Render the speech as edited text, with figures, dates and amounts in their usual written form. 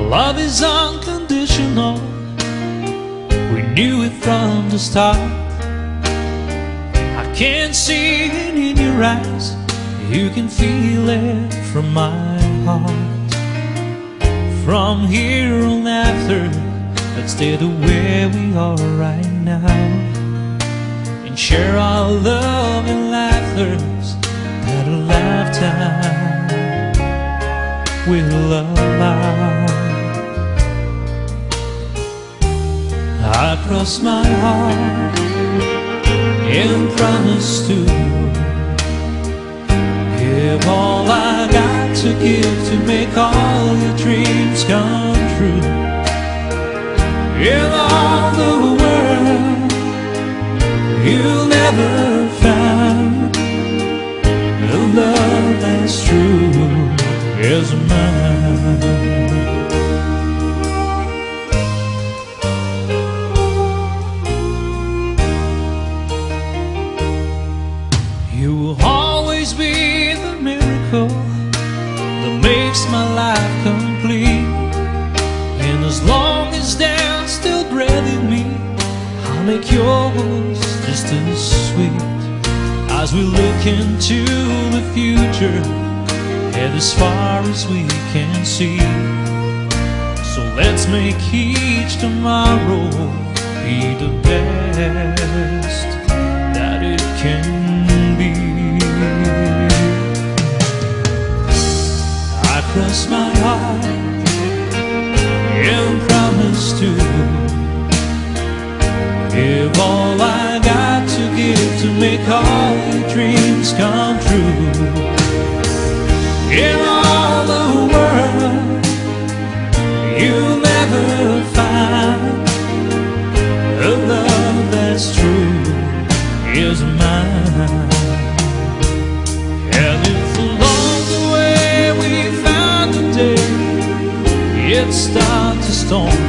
love is unconditional. We knew it from the start. I can see it in your eyes. You can feel it from my heart. From here on after, let's stay the way we are right now, and share our love and laughters that a lifetime will allow. I cross my heart and promise to give all I got to give to make all your dreams come true. In all the world, you'll never find a love that's true as mine. You will always be the miracle that makes my life complete. And as long as there's still breath in me, I'll make yours just as sweet. As we look into the future, head as far as we can see. So let's make each tomorrow be the best that it can be. I cross my heart and promise to give all I got to give to make all your dreams come true. In all the world, you'll never find a love that's true is mine. And if along the way we find a day it starts to storm,